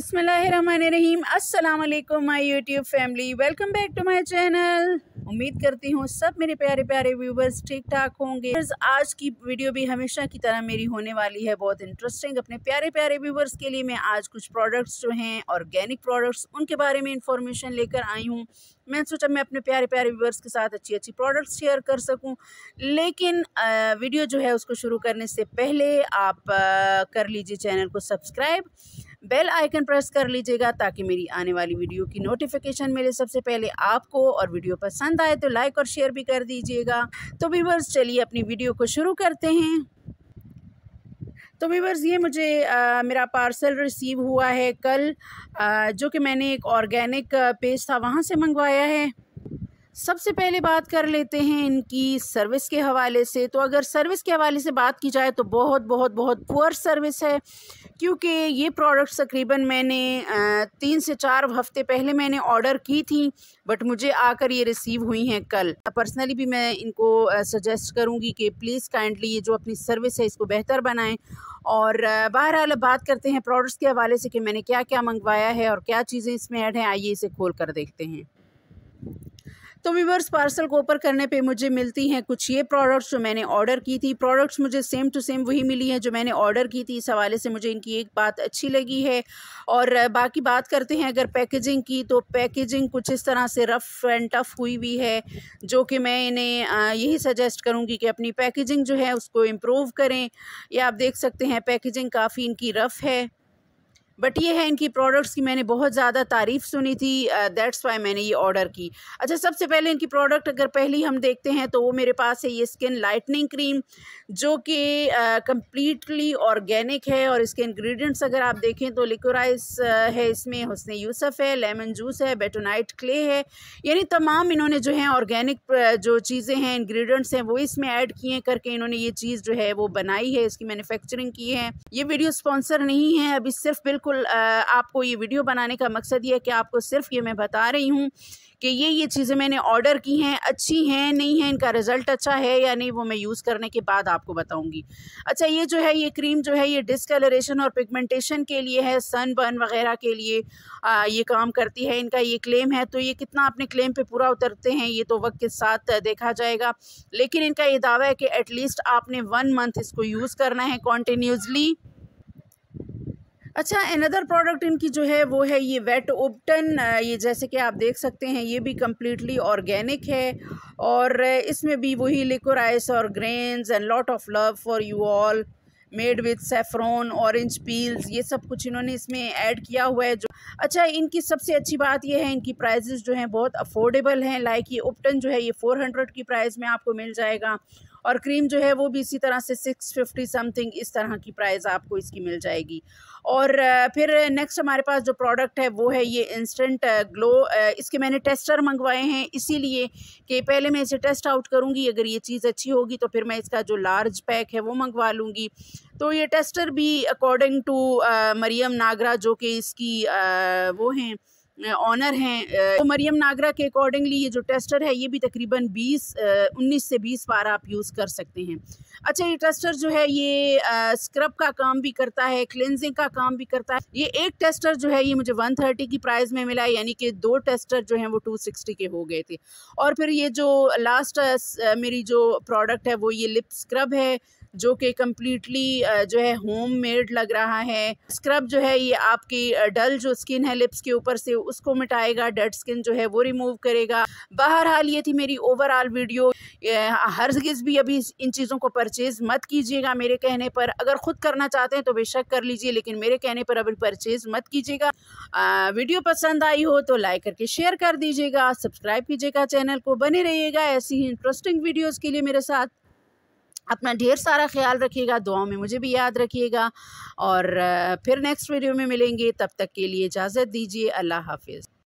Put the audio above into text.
बिस्मिल्लाहिर्रहमानिर्रहीम। अस्सलाम वालेकुम my YouTube family, welcome back to my channel. उम्मीद करती हूँ सब मेरे प्यारे प्यारे व्यूवर्स ठीक ठाक होंगे। आज की वीडियो भी हमेशा की तरह मेरी होने वाली है बहुत इंटरेस्टिंग। अपने प्यारे प्यारे व्यूवर्स के लिए मैं आज कुछ प्रोडक्ट्स जो हैं ऑर्गेनिक प्रोडक्ट्स उनके बारे में इंफॉर्मेशन लेकर आई हूँ। मैं सोचा मैं अपने प्यारे प्यारे व्यूवर्स के साथ अच्छी अच्छी प्रोडक्ट्स शेयर कर सकूं, लेकिन वीडियो जो है उसको शुरू करने से पहले आप कर लीजिए चैनल को सब्सक्राइब, बेल आइकन प्रेस कर लीजिएगा ताकि मेरी आने वाली वीडियो की नोटिफिकेशन मिले सबसे पहले आपको। और वीडियो पसंद आए तो लाइक और शेयर भी कर दीजिएगा। तो व्यूवर्स चलिए अपनी वीडियो को शुरू करते हैं। तो व्यूवर्स ये मुझे मेरा पार्सल रिसीव हुआ है कल, जो कि मैंने एक ऑर्गेनिक पेज था वहाँ से मंगवाया है। सबसे पहले बात कर लेते हैं इनकी सर्विस के हवाले से। तो अगर सर्विस के हवाले से बात की जाए तो बहुत बहुत बहुत पुअर सर्विस है, क्योंकि ये प्रोडक्ट्स तकरीबन मैंने 3 से 4 हफ्ते पहले मैंने ऑर्डर की थी, बट मुझे आकर ये रिसीव हुई हैं कल। पर्सनली भी मैं इनको सजेस्ट करूँगी कि प्लीज़ काइंडली ये जो अपनी सर्विस है इसको बेहतर बनाएं। और बहरहाल बात करते हैं प्रोडक्ट्स के हवाले से कि मैंने क्या क्या मंगवाया है और क्या चीज़ें इसमें ऐड हैं। आइए इसे खोल कर देखते हैं। तो व्यूवर्स पार्सल को ओपन करने पे मुझे मिलती हैं कुछ ये प्रोडक्ट्स जो मैंने ऑर्डर की थी। प्रोडक्ट्स मुझे सेम टू सेम वही मिली हैं जो मैंने ऑर्डर की थी। इस हवाले से मुझे इनकी एक बात अच्छी लगी है। और बाकी बात करते हैं अगर पैकेजिंग की, तो पैकेजिंग कुछ इस तरह से रफ़ एंड टफ़ हुई हुई है, जो कि मैं इन्हें यही सजेस्ट करूँगी कि अपनी पैकेजिंग जो है उसको इम्प्रूव करें। या आप देख सकते हैं पैकेजिंग काफ़ी इनकी रफ़ है, बट ये है इनकी प्रोडक्ट्स की मैंने बहुत ज़्यादा तारीफ़ सुनी थी, दैट्स वाई मैंने ये ऑर्डर की। अच्छा, सबसे पहले इनकी प्रोडक्ट अगर पहली हम देखते हैं तो वो मेरे पास है ये स्किन लाइटनिंग क्रीम, जो कि कम्प्लीटली ऑर्गेनिक है। और इसके इंग्रेडिएंट्स अगर आप देखें तो लिकोराइस है, इसमें हुस्न यूसुफ है, लेमन जूस है, बेटोनाइट क्ले है, यानी तमाम इन्होंने जो है ऑर्गेनिक जो चीज़ें हैं इंग्रेडिएंट्स हैं वो इसमें ऐड किए करके इन्होंने ये चीज़ जो है वो बनाई है, इसकी मैन्युफैक्चरिंग की है। ये वीडियो स्पॉन्सर नहीं है, अभी सिर्फ बिल्कुल आपको ये वीडियो बनाने का मकसद ये है कि आपको सिर्फ ये मैं बता रही हूँ कि ये चीज़ें मैंने ऑर्डर की हैं, अच्छी हैं नहीं हैं, इनका रिज़ल्ट अच्छा है या नहीं वो मैं यूज़ करने के बाद आपको बताऊंगी। अच्छा, ये जो है ये क्रीम जो है ये डिस्कलरेशन और पिगमेंटेशन के लिए है, सन बर्न वगैरह के लिए ये काम करती है, इनका ये क्लेम है। तो ये कितना अपने क्लेम पे पूरा उतरते हैं ये तो वक्त के साथ देखा जाएगा, लेकिन इनका ये दावा है कि एटलीस्ट आपने 1 मंथ इसको यूज़ करना है कॉन्टीन्यूसली। अच्छा, अनदर प्रोडक्ट इनकी जो है वो है ये वेट ओपटन। ये जैसे कि आप देख सकते हैं ये भी कम्प्लीटली ऑर्गेनिक है, और इसमें भी वही लिकोराइस और grains and lot of love for you all made with saffron, orange peels, ये सब कुछ इन्होंने इसमें ऐड किया हुआ है। जो अच्छा, इनकी सबसे अच्छी बात ये है इनकी प्राइजेस जो हैं बहुत अफोर्डेबल हैं। लाइक ये ओपटन जो है ये 400 की प्राइस में आपको मिल जाएगा, और क्रीम जो है वो भी इसी तरह से 650 समथिंग इस तरह की प्राइस आपको इसकी मिल जाएगी। और फिर नेक्स्ट हमारे पास जो प्रोडक्ट है वो है ये इंस्टेंट ग्लो। इसके मैंने टेस्टर मंगवाए हैं इसीलिए कि पहले मैं इसे टेस्ट आउट करूँगी, अगर ये चीज़ अच्छी होगी तो फिर मैं इसका जो लार्ज पैक है वो मंगवा लूँगी। तो ये टेस्टर भी अकॉर्डिंग टू मरियम नागरा, जो कि इसकी वो हैं ऑनर हैं, तो मरियम नागरा के अकॉर्डिंगली ये जो टेस्टर है ये भी तकरीबन 19 से 20 बार आप यूज़ कर सकते हैं। अच्छा, ये टेस्टर जो है ये स्क्रब का काम भी करता है, क्लेंजिंग का काम भी करता है। ये एक टेस्टर जो है ये मुझे 130 की प्राइस में मिला, यानी कि 2 टेस्टर जो हैं वो 260 के हो गए थे। और फिर ये जो लास्ट मेरी जो प्रोडक्ट है वो ये लिप स्क्रब है, जो कि कम्प्लीटली जो है होम मेड लग रहा है। स्क्रब जो है ये आपकी डल जो स्किन है लिप्स के ऊपर से उसको मिटाएगा, डेड स्किन जो है वो रिमूव करेगा। बहरहाल ये थी मेरी ओवरऑल वीडियो। हरगिज़ भी अभी इन चीज़ों को परचेज़ मत कीजिएगा मेरे कहने पर। अगर ख़ुद करना चाहते हैं तो बेशक कर लीजिए, लेकिन मेरे कहने पर अभी परचेज़ मत कीजिएगा। वीडियो पसंद आई हो तो लाइक करके शेयर कर दीजिएगा, सब्सक्राइब कीजिएगा चैनल को, बने रहिएगा ऐसी ही इंटरेस्टिंग वीडियोज़ के लिए मेरे साथ। अपना ढेर सारा ख्याल रखिएगा, दुआओं में मुझे भी याद रखिएगा, और फिर नेक्स्ट वीडियो में मिलेंगे। तब तक के लिए इजाज़त दीजिए, अल्लाह हाफिज़।